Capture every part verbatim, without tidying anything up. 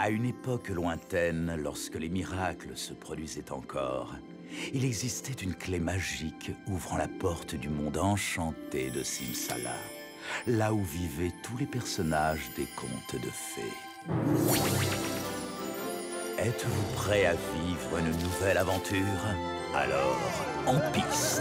À une époque lointaine, lorsque les miracles se produisaient encore, il existait une clé magique ouvrant la porte du monde enchanté de Simsala, là où vivaient tous les personnages des contes de fées. Êtes-vous prêt à vivre une nouvelle aventure? Alors, en piste!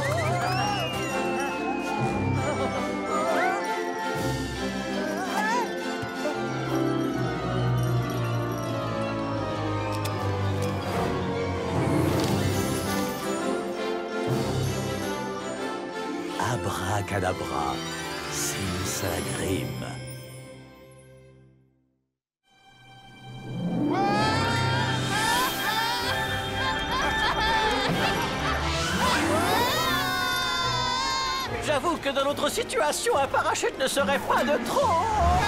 Abracadabra, Simsalagrim. J'avoue que dans notre situation, un parachute ne serait pas de trop.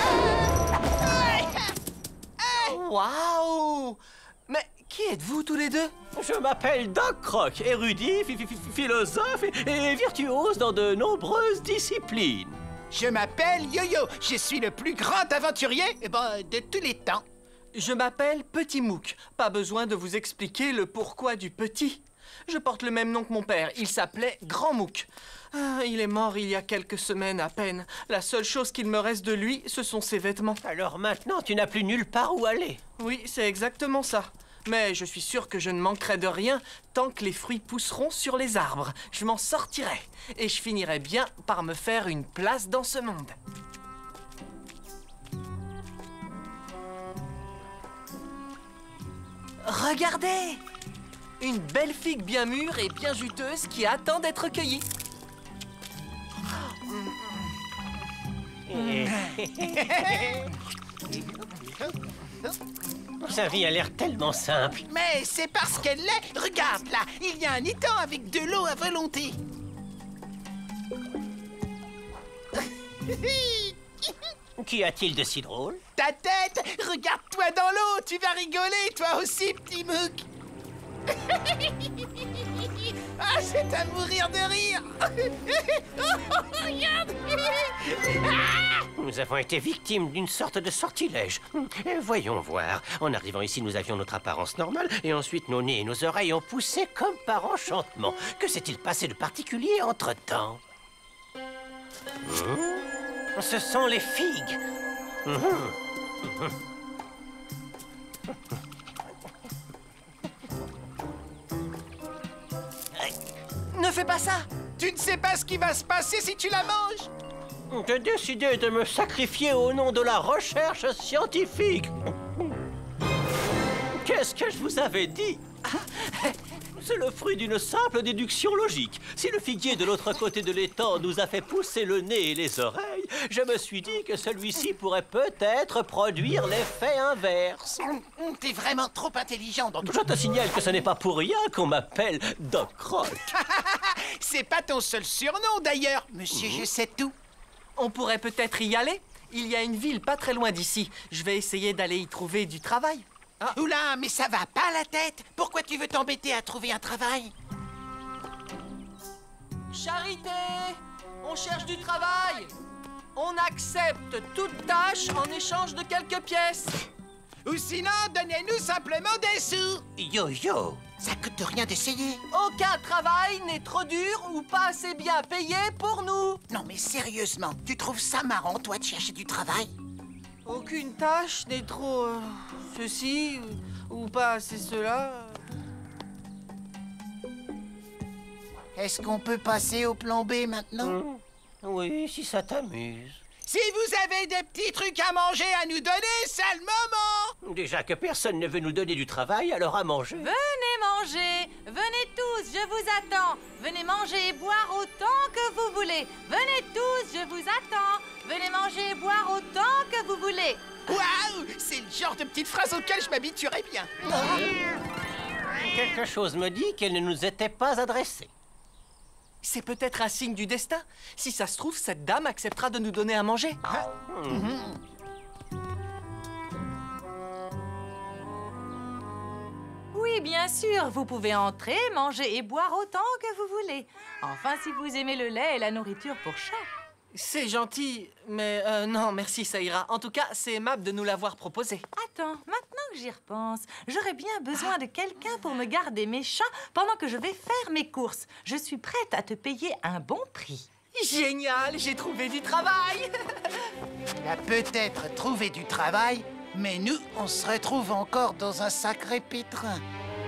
Waouh! Mais qui êtes-vous tous les deux? Je m'appelle Doc Croc, érudit, philosophe et, et virtuose dans de nombreuses disciplines. Je m'appelle Yo-Yo, je suis le plus grand aventurier eh ben, de tous les temps. Je m'appelle Petit Mouk. Pas besoin de vous expliquer le pourquoi du petit. Je porte le même nom que mon père, il s'appelait Grand Mouk. Ah, il est mort il y a quelques semaines à peine. La seule chose qu'il me reste de lui, ce sont ses vêtements. Alors maintenant, tu n'as plus nulle part où aller. Oui, c'est exactement ça. Mais je suis sûr que je ne manquerai de rien tant que les fruits pousseront sur les arbres. Je m'en sortirai. Et je finirai bien par me faire une place dans ce monde. Regardez! Une belle figue bien mûre et bien juteuse qui attend d'être cueillie. Sa vie a l'air tellement simple. Mais c'est parce qu'elle l'est. Regarde là, il y a un étang avec de l'eau à volonté. Qu'y a-t-il de si drôle? Ta tête, regarde-toi dans l'eau, tu vas rigoler toi aussi, petit Mouk. Ah, c'est à mourir de rire. Oh, regarde. Nous avons été victimes d'une sorte de sortilège. Et voyons voir. En arrivant ici, nous avions notre apparence normale, et ensuite nos nez et nos oreilles ont poussé comme par enchantement. Que s'est-il passé de particulier entre-temps? Mmh. Ce sont les figues. Mmh. Mmh. Ne fais pas ça! Tu ne sais pas ce qui va se passer si tu la manges. J'ai décidé de me sacrifier au nom de la recherche scientifique. Qu'est-ce que je vous avais dit? C'est le fruit d'une simple déduction logique. Si le figuier de l'autre côté de l'étang nous a fait pousser le nez et les oreilles, je me suis dit que celui-ci pourrait peut-être produire l'effet inverse. T'es vraiment trop intelligent dans tout. Je te signale que ce n'est pas pour rien qu'on m'appelle Doc Croc. C'est pas ton seul surnom d'ailleurs, monsieur, mmh. Je sais tout. On pourrait peut-être y aller. Il y a une ville pas très loin d'ici. Je vais essayer d'aller y trouver du travail. Ah. Oula, mais ça va pas la tête. Pourquoi tu veux t'embêter à trouver un travail? Charité! On cherche du travail. On accepte toute tâche en échange de quelques pièces. Ou sinon, donnez-nous simplement des sous. Yo-yo! Ça coûte rien d'essayer. Aucun travail n'est trop dur ou pas assez bien payé pour nous. Non mais sérieusement, tu trouves ça marrant, toi, de chercher du travail? Aucune tâche n'est trop... Euh, ceci ou pas assez cela. Est-ce qu'on peut passer au plan B maintenant? Mmh. Oui, si ça t'amuse. Si vous avez des petits trucs à manger à nous donner, c'est le moment! Déjà que personne ne veut nous donner du travail, alors à manger. Venez manger! Venez tous, je vous attends! Venez manger et boire autant que vous voulez! Venez tous, je vous attends! Venez manger et boire autant que vous voulez! Waouh! C'est le genre de petite phrase auquel je m'habituerais bien. Quelque chose me dit qu'elle ne nous était pas adressée. C'est peut-être un signe du destin. Si ça se trouve, cette dame acceptera de nous donner à manger. Ah. Mmh. Oui, bien sûr, vous pouvez entrer, manger et boire autant que vous voulez. Enfin, si vous aimez le lait et la nourriture pour chat. C'est gentil, mais euh, non, merci, ça ira. En tout cas, c'est aimable de nous l'avoir proposé. Attends, maintenant que j'y repense, j'aurais bien besoin de quelqu'un pour me garder mes chats pendant que je vais faire mes courses. Je suis prête à te payer un bon prix. Génial, j'ai trouvé du travail. Il a peut-être trouvé du travail, mais nous, on se retrouve encore dans un sacré pétrin.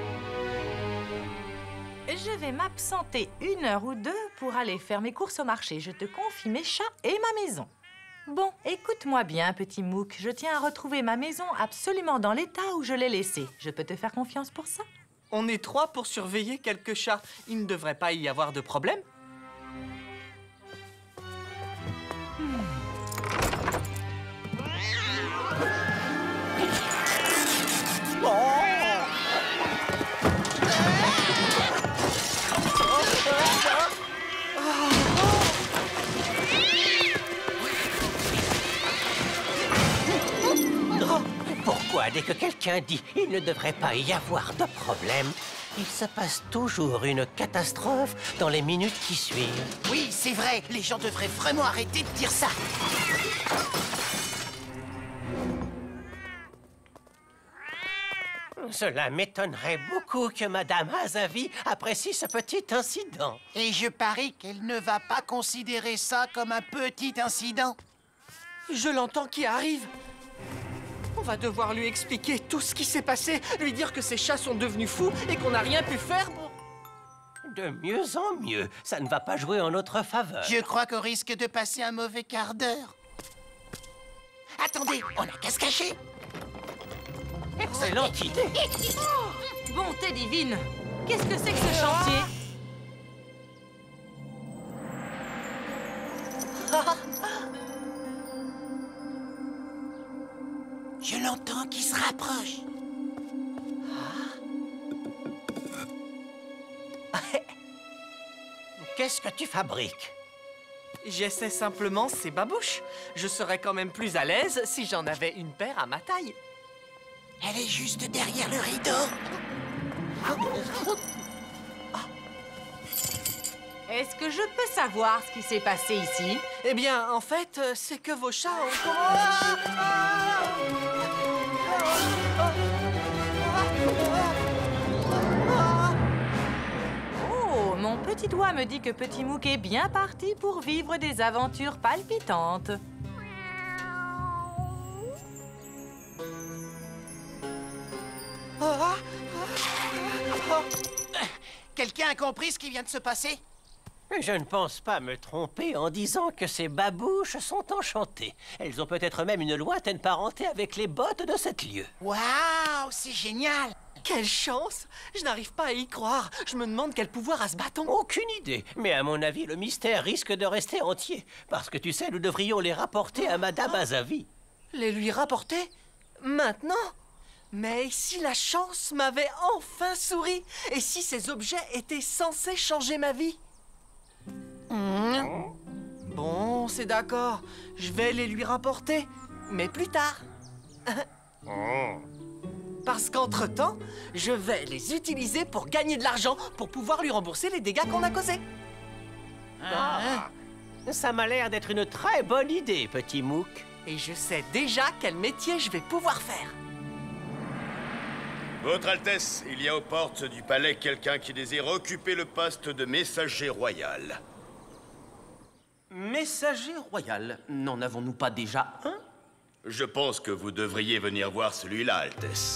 Je vais m'absenter une heure ou deux pour aller faire mes courses au marché. Je te confie mes chats et ma maison. Bon, écoute-moi bien, petit Mouk. Je tiens à retrouver ma maison absolument dans l'état où je l'ai laissée. Je peux te faire confiance pour ça? On est trois pour surveiller quelques chats. Il ne devrait pas y avoir de problème. Pourquoi, dès que quelqu'un dit « il ne devrait pas y avoir de problème », il se passe toujours une catastrophe dans les minutes qui suivent? Oui, c'est vrai, les gens devraient vraiment arrêter de dire ça. Cela m'étonnerait beaucoup que Madame Azavi apprécie ce petit incident. Et je parie qu'elle ne va pas considérer ça comme un petit incident. Je l'entends qui arrive. On va devoir lui expliquer tout ce qui s'est passé, lui dire que ses chats sont devenus fous et qu'on n'a rien pu faire pour... De mieux en mieux, ça ne va pas jouer en notre faveur. Je crois qu'on risque de passer un mauvais quart d'heure. Attendez, on a qu'à se cacher. Excellente idée. Bonté divine! Qu'est-ce que c'est que ce chantier? Je l'entends qui se rapproche. Qu'est-ce que tu fabriques? J'essaie simplement ces babouches. Je serais quand même plus à l'aise si j'en avais une paire à ma taille. Elle est juste derrière le rideau. Est-ce que je peux savoir ce qui s'est passé ici? Eh bien, en fait, euh, c'est que vos chats ont... Ah, ah, ah, Oh, mon petit doigt me dit que Petit Mouk est bien parti pour vivre des aventures palpitantes. ah, ah. Quelqu'un a compris ce qui vient de se passer? Je ne pense pas me tromper en disant que ces babouches sont enchantées. Elles ont peut-être même une lointaine parenté avec les bottes de cet lieu. Waouh, c'est génial! Quelle chance! Je n'arrive pas à y croire. Je me demande quel pouvoir a ce bâton. Aucune idée, mais à mon avis, le mystère risque de rester entier. Parce que tu sais, nous devrions les rapporter à Madame Azavi. Les lui rapporter? Maintenant? Mais si la chance m'avait enfin souri? Et si ces objets étaient censés changer ma vie? Mmh. Bon, c'est d'accord. Je vais les lui rapporter, mais plus tard. Parce qu'entre-temps, je vais les utiliser pour gagner de l'argent, pour pouvoir lui rembourser les dégâts qu'on a causés. Ah. Ça m'a l'air d'être une très bonne idée, Petit Mouk. Et je sais déjà quel métier je vais pouvoir faire. Votre Altesse, il y a aux portes du palais quelqu'un qui désire occuper le poste de messager royal. Messager royal, n'en avons-nous pas déjà un? Je pense que vous devriez venir voir celui-là, Altesse.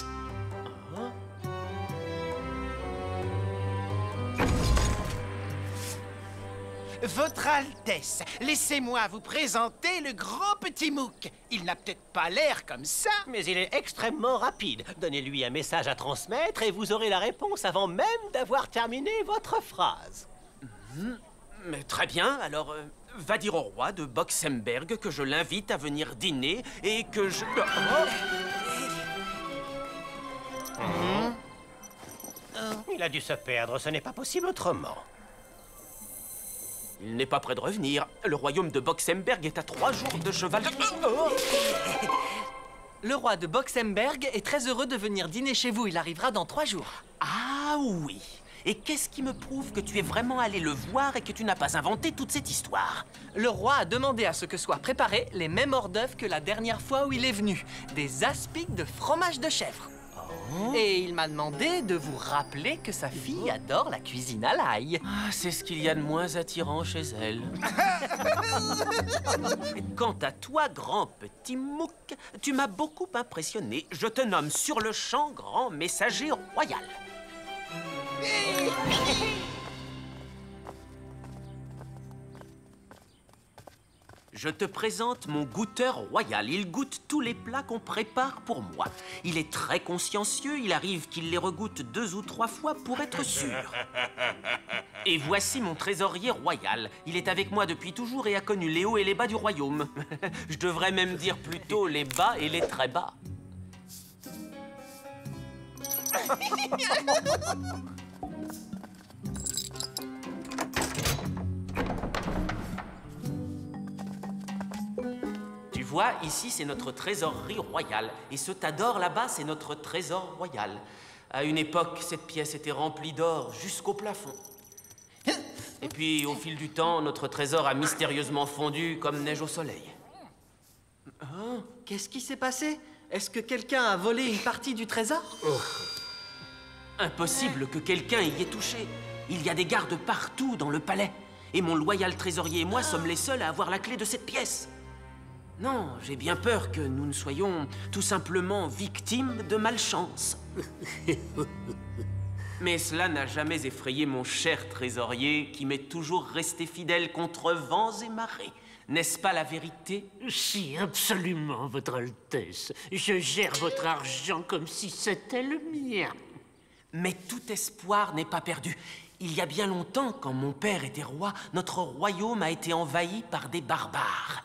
Votre Altesse, laissez-moi vous présenter le grand Petit Mouk. Il n'a peut-être pas l'air comme ça. Mais il est extrêmement rapide. Donnez-lui un message à transmettre et vous aurez la réponse avant même d'avoir terminé votre phrase. Mmh. Mais très bien, alors euh, va dire au roi de Boxemberg que je l'invite à venir dîner et que je... Oh. Mmh. Il a dû se perdre, ce n'est pas possible autrement. Il n'est pas prêt de revenir. Le royaume de Boxemberg est à trois jours de cheval de... Oh. Le roi de Boxemberg est très heureux de venir dîner chez vous. Il arrivera dans trois jours. Ah oui. Et qu'est-ce qui me prouve que tu es vraiment allé le voir et que tu n'as pas inventé toute cette histoire? Le roi a demandé à ce que soient préparés les mêmes hors d'œuvre que la dernière fois où il est venu. Des aspics de fromage de chèvre. Oh. Et il m'a demandé de vous rappeler que sa fille adore la cuisine à l'ail. Ah, c'est ce qu'il y a de moins attirant chez elle. Quant à toi, grand petit Mouk, tu m'as beaucoup impressionné. Je te nomme sur le champ grand messager royal. Je te présente mon goûteur royal. Il goûte tous les plats qu'on prépare pour moi. Il est très consciencieux. Il arrive qu'il les regoute deux ou trois fois pour être sûr. Et voici mon trésorier royal. Il est avec moi depuis toujours et a connu les hauts et les bas du royaume. Je devrais même dire plutôt les bas et les très bas. Tu vois, ici, c'est notre trésorerie royale. Et ce tas d'or là-bas, c'est notre trésor royal. À une époque, cette pièce était remplie d'or jusqu'au plafond. Et puis, au fil du temps, notre trésor a mystérieusement fondu comme neige au soleil. Oh, qu'est-ce qui s'est passé? Est-ce que quelqu'un a volé une partie du trésor? Oh. Impossible que quelqu'un y ait touché. Il y a des gardes partout dans le palais. Et mon loyal trésorier et moi sommes les seuls à avoir la clé de cette pièce. Non, j'ai bien peur que nous ne soyons tout simplement victimes de malchance. Mais cela n'a jamais effrayé mon cher trésorier qui m'est toujours resté fidèle contre vents et marées. N'est-ce pas la vérité? Si, absolument, Votre Altesse. Je gère votre argent comme si c'était le mien. Mais tout espoir n'est pas perdu. Il y a bien longtemps, quand mon père était roi, notre royaume a été envahi par des barbares.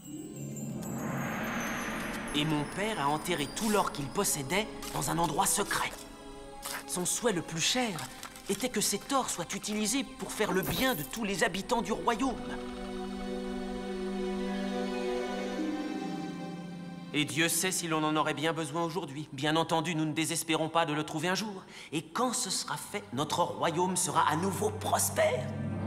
Et mon père a enterré tout l'or qu'il possédait dans un endroit secret. Son souhait le plus cher était que cet or soit utilisé pour faire le bien de tous les habitants du royaume. Et Dieu sait si l'on en aurait bien besoin aujourd'hui. Bien entendu, nous ne désespérons pas de le trouver un jour. Et quand ce sera fait, notre royaume sera à nouveau prospère.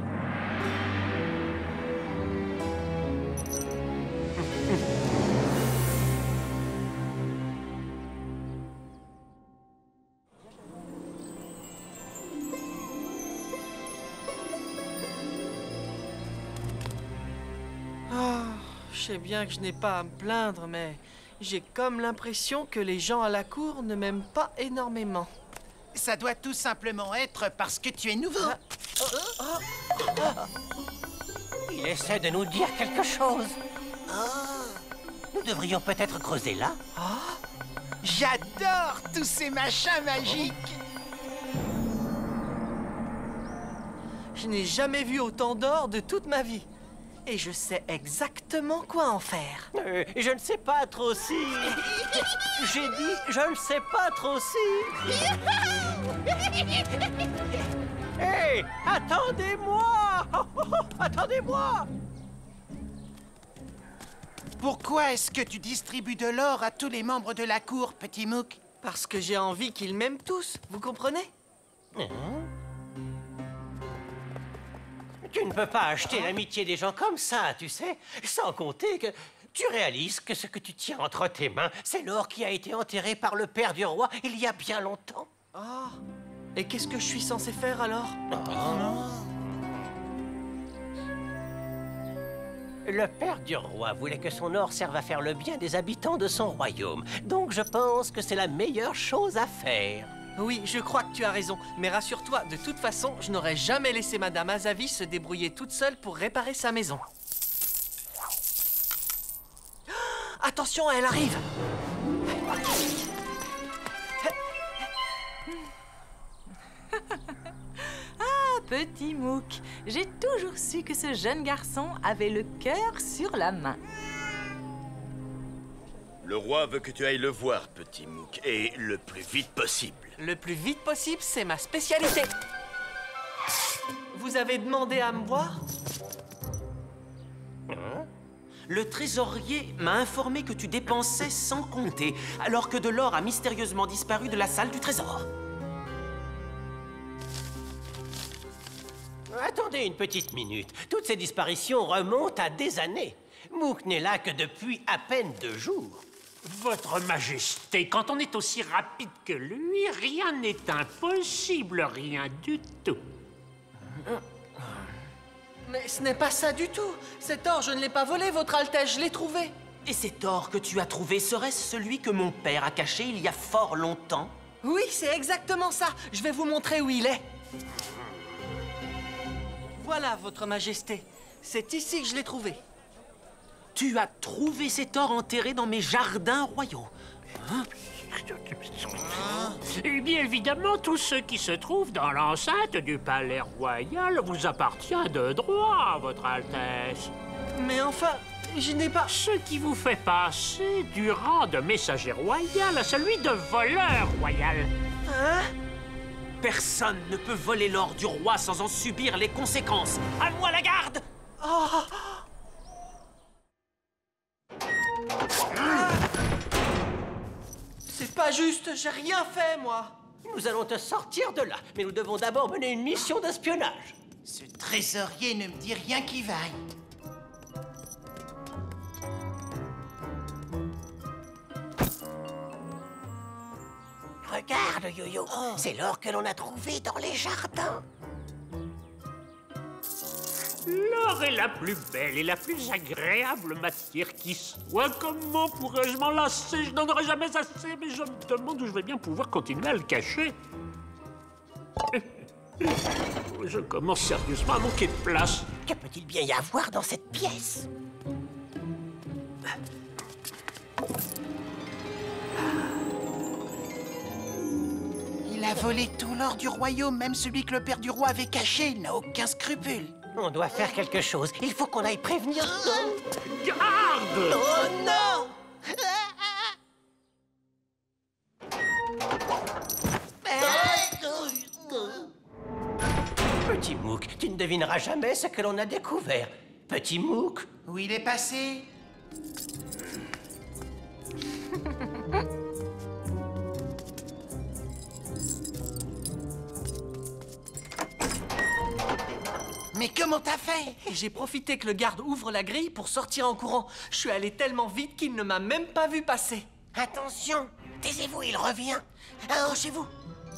Je sais bien que je n'ai pas à me plaindre, mais j'ai comme l'impression que les gens à la cour ne m'aiment pas énormément. Ça doit tout simplement être parce que tu es nouveau. Ah. Oh, oh, oh. Il essaie de nous dire quelque chose. Oh. Nous devrions peut-être creuser là. Oh. J'adore tous ces machins magiques. Je n'ai jamais vu autant d'or de toute ma vie. Et je sais exactement quoi en faire. Euh, je ne sais pas trop si... J'ai dit, je ne sais pas trop si... Hé, hey, attendez-moi. Oh, oh, oh, attendez-moi. Pourquoi est-ce que tu distribues de l'or à tous les membres de la cour, petit Mouk? Parce que j'ai envie qu'ils m'aiment tous, vous comprenez? Mmh. Tu ne peux pas acheter l'amitié des gens comme ça, tu sais, sans compter que tu réalises que ce que tu tiens entre tes mains, c'est l'or qui a été enterré par le père du roi il y a bien longtemps. Ah, et qu'est-ce que je suis censé faire alors? Oh. Le père du roi voulait que son or serve à faire le bien des habitants de son royaume. Donc je pense que c'est la meilleure chose à faire. Oui, je crois que tu as raison. Mais rassure-toi, de toute façon, je n'aurais jamais laissé Madame Azavi se débrouiller toute seule pour réparer sa maison. Attention, elle arrive! Ah, petit Mouk, j'ai toujours su que ce jeune garçon avait le cœur sur la main. Le roi veut que tu ailles le voir, petit Mouk, et le plus vite possible. Le plus vite possible, c'est ma spécialité. Vous avez demandé à me voir? Hein? Le trésorier m'a informé que tu dépensais sans compter, alors que de l'or a mystérieusement disparu de la salle du trésor. Attendez une petite minute. Toutes ces disparitions remontent à des années. Mook n'est là que depuis à peine deux jours. Votre Majesté, quand on est aussi rapide que lui, rien n'est impossible, rien du tout. Mais ce n'est pas ça du tout. Cet or, je ne l'ai pas volé, Votre Altesse, je l'ai trouvé. Et cet or que tu as trouvé, serait-ce celui que mon père a caché il y a fort longtemps? Oui, c'est exactement ça. Je vais vous montrer où il est. Voilà, Votre Majesté. C'est ici que je l'ai trouvé. Tu as trouvé cet or enterré dans mes jardins royaux. Hein? Eh bien, évidemment, tout ce qui se trouve dans l'enceinte du palais royal vous appartient de droit, Votre Altesse. Mais enfin, je n'ai pas... Ce qui vous fait passer du rang de messager royal à celui de voleur royal. Hein? Personne ne peut voler l'or du roi sans en subir les conséquences. À moi la garde! Oh. Ah. C'est pas juste, j'ai rien fait, moi. Nous allons te sortir de là, mais nous devons d'abord mener une mission d'espionnage. Ce trésorier ne me dit rien qui vaille. Regarde, Yo-Yo, oh. C'est l'or que l'on a trouvé dans les jardins. L'or est la plus belle et la plus agréable matière qui soit. Comment pourrais-je m'en lasser? Je n'en aurai jamais assez, mais je me demande où je vais bien pouvoir continuer à le cacher. Je commence sérieusement à manquer de place. Que peut-il bien y avoir dans cette pièce? Il a volé tout l'or du royaume, même celui que le père du roi avait caché. Il n'a aucun scrupule. On doit faire quelque chose. Il faut qu'on aille prévenir. Garde! Oh non! Petit Mook, tu ne devineras jamais ce que l'on a découvert. Petit Mook? Où il est passé? Mais comment t'as fait? J'ai profité que le garde ouvre la grille pour sortir en courant. Je suis allé tellement vite qu'il ne m'a même pas vu passer. Attention, taisez-vous, il revient. Accrochez-vous.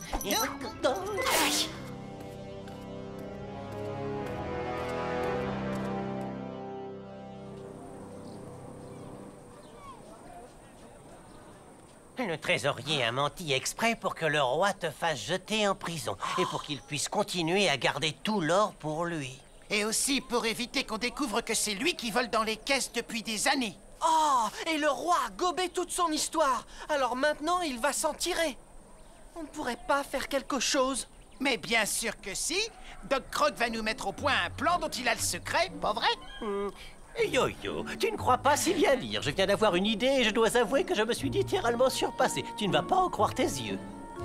Le trésorier a menti exprès pour que le roi te fasse jeter en prison et pour qu'il puisse continuer à garder tout l'or pour lui. Et aussi pour éviter qu'on découvre que c'est lui qui vole dans les caisses depuis des années. Oh, et le roi a gobé toute son histoire. Alors maintenant, il va s'en tirer. On ne pourrait pas faire quelque chose? Mais bien sûr que si. Doc Croc va nous mettre au point un plan dont il a le secret, pas vrai? Hmm. Yo-Yo, tu ne crois pas si bien lire. Je viens d'avoir une idée et je dois avouer que je me suis littéralement surpassé. Tu ne vas pas en croire tes yeux.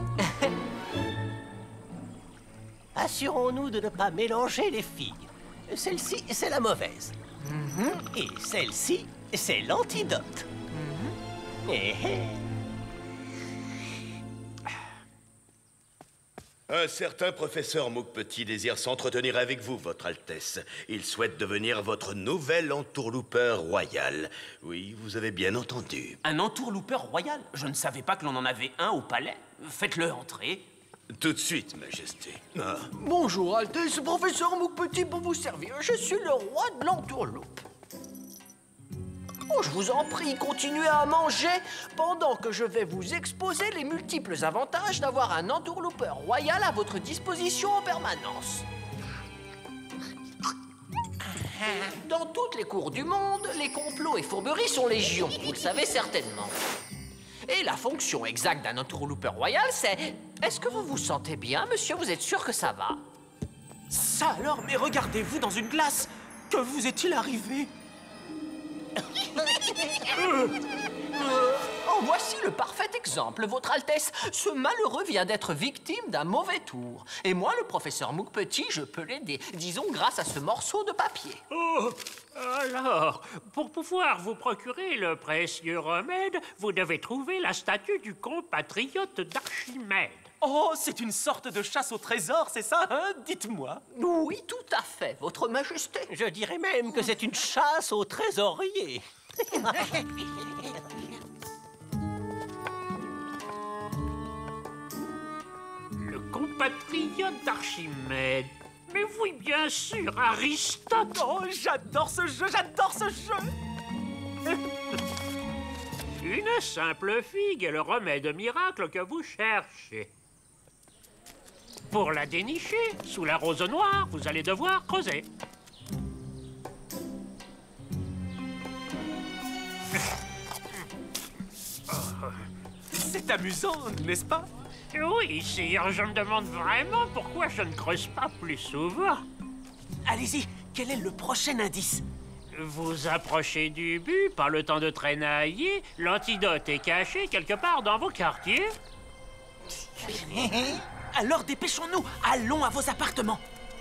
Assurons-nous de ne pas mélanger les figues. Celle-ci, c'est la mauvaise. Mm-hmm. Et celle-ci, c'est l'antidote. Mm-hmm. Eh, eh. Un certain professeur Mook Petit désire s'entretenir avec vous, Votre Altesse. Il souhaite devenir votre nouvel entourloupeur royal. Oui, vous avez bien entendu. Un entourloupeur royal? Je ne savais pas que l'on en avait un au palais. Faites-le entrer. Tout de suite, Majesté. Ah. Bonjour, Altesse, professeur Mook Petit pour vous servir. Je suis le roi de l'entourloupe. Oh, je vous en prie, continuez à manger pendant que je vais vous exposer les multiples avantages d'avoir un entourloupeur royal à votre disposition en permanence. Dans toutes les cours du monde, les complots et fourberies sont légion, vous le savez certainement. Et la fonction exacte d'un entourloupeur royal, c'est... Est-ce que vous vous sentez bien, monsieur? Vous êtes sûr que ça va? Ça alors, mais regardez-vous dans une glace. Que vous est-il arrivé? Euh, euh, en voici le parfait exemple, Votre Altesse. Ce malheureux vient d'être victime d'un mauvais tour. Et moi, le professeur Mook Petit, je peux l'aider, disons grâce à ce morceau de papier. Oh, alors, pour pouvoir vous procurer le précieux remède, vous devez trouver la statue du compatriote d'Archimède. Oh, c'est une sorte de chasse au trésor, c'est ça, hein? Dites-moi. Oui, tout à fait, votre majesté. Je dirais même que c'est une chasse au trésorier. Le compatriote d'Archimède. Mais oui, bien sûr, Aristote. Oh, j'adore ce jeu, j'adore ce jeu. Une simple figue est le remède miracle que vous cherchez. Pour la dénicher, sous la rose noire, vous allez devoir creuser. C'est amusant, n'est-ce pas? Oui, sire, je me demande vraiment pourquoi je ne creuse pas plus souvent. Allez-y, quel est le prochain indice? Vous approchez du but, pas le temps de traînailler. L'antidote est caché quelque part dans vos quartiers. Alors dépêchons-nous, allons à vos appartements.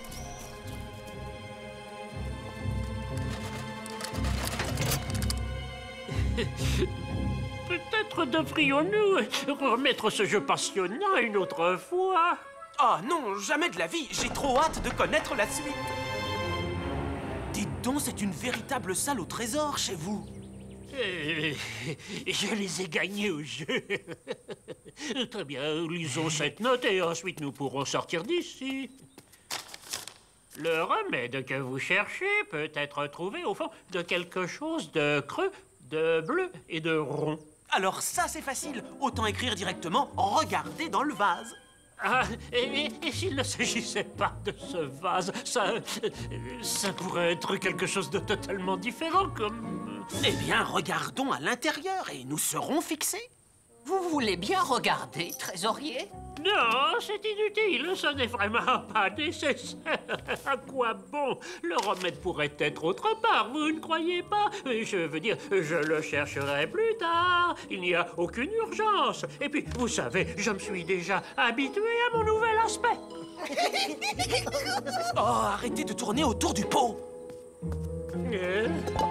Peut-être devrions-nous remettre ce jeu passionnant une autre fois. Oh non, jamais de la vie, j'ai trop hâte de connaître la suite. Dites donc, c'est une véritable salle au trésor chez vous. Euh, je les ai gagnés au jeu. Très bien, lisons cette note et ensuite nous pourrons sortir d'ici. Le remède que vous cherchez peut être trouvé au fond de quelque chose de creux, de bleu et de rond. Alors ça, c'est facile. Autant écrire directement « Regardez dans le vase ». Ah, et, et s'il ne s'agissait pas de ce vase, ça, ça pourrait être quelque chose de totalement différent, comme... Eh bien, regardons à l'intérieur et nous serons fixés. Vous voulez bien regarder, trésorier? Non, c'est inutile, ce n'est vraiment pas nécessaire. À quoi bon? Le remède pourrait être autre part, vous ne croyez pas? Je veux dire, je le chercherai plus tard. Il n'y a aucune urgence. Et puis, vous savez, je me suis déjà habitué à mon nouvel aspect. Oh, arrêtez de tourner autour du pot. Euh...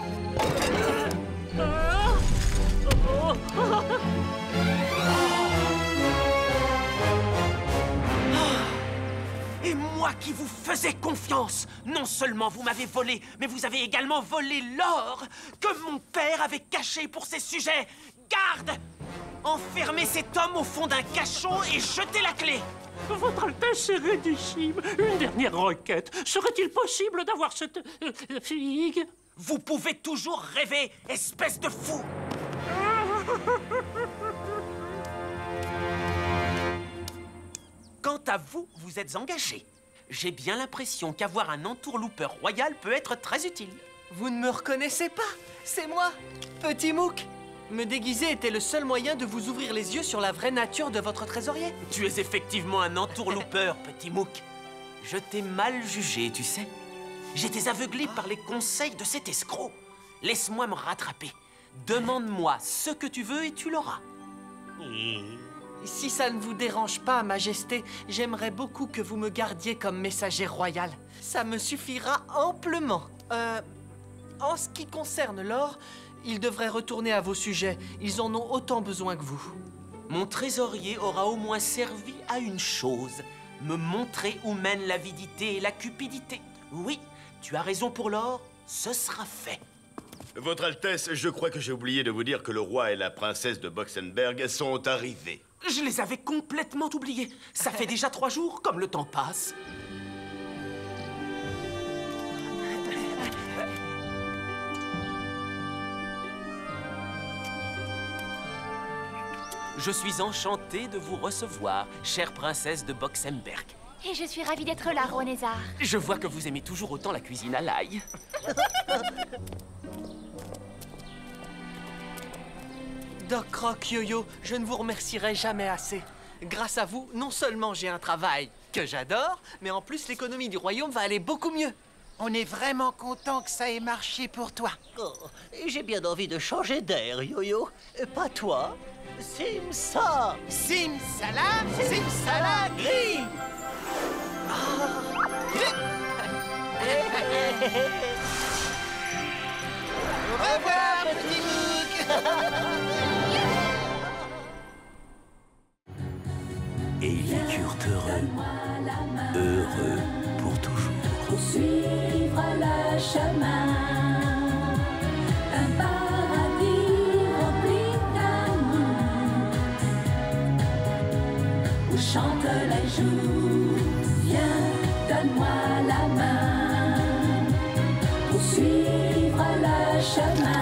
Ah... Oh... Et moi qui vous faisais confiance, non seulement vous m'avez volé, mais vous avez également volé l'or que mon père avait caché pour ses sujets. Garde! Enfermez cet homme au fond d'un cachot et jetez la clé. Votre Altesse Sérénissime, une dernière requête. Serait-il possible d'avoir cette euh, figue? Vous pouvez toujours rêver, espèce de fou. Quant à vous, vous êtes engagé. J'ai bien l'impression qu'avoir un entourloupeur royal peut être très utile. Vous ne me reconnaissez pas? C'est moi, Petit Mouk. Me déguiser était le seul moyen de vous ouvrir les yeux sur la vraie nature de votre trésorier. Tu es effectivement un entourloupeur, Petit Mouk. Je t'ai mal jugé, tu sais. J'étais aveuglé par les conseils de cet escroc. Laisse-moi me rattraper. Demande-moi ce que tu veux et tu l'auras. Si ça ne vous dérange pas, Majesté, j'aimerais beaucoup que vous me gardiez comme messager royal. Ça me suffira amplement. Euh, en ce qui concerne l'or, ils devraient retourner à vos sujets. Ils en ont autant besoin que vous. Mon trésorier aura au moins servi à une chose. Me montrer où mène l'avidité et la cupidité. Oui, tu as raison pour l'or, ce sera fait. Votre Altesse, je crois que j'ai oublié de vous dire que le roi et la princesse de Boxenberg sont arrivés. Je les avais complètement oubliés. Ça fait déjà trois jours, comme le temps passe. Je suis enchanté de vous recevoir, chère princesse de Boxenberg. Et je suis ravie d'être là, Ronézard. Je vois que vous aimez toujours autant la cuisine à l'ail. Doc Croc, Yo-Yo, je ne vous remercierai jamais assez. Grâce à vous, non seulement j'ai un travail que j'adore, mais en plus l'économie du royaume va aller beaucoup mieux. On est vraiment content que ça ait marché pour toi. Oh, j'ai bien envie de changer d'air, Yo-Yo. Pas toi. Simsa. Simsalam, Simsalam, Grim. Au revoir, Petit Mouk. Et il heureux, heureux pour toujours. Pour suivre le chemin d'un paradis rempli d'amour, où chantent les jours. Viens, donne-moi la main pour suivre le chemin.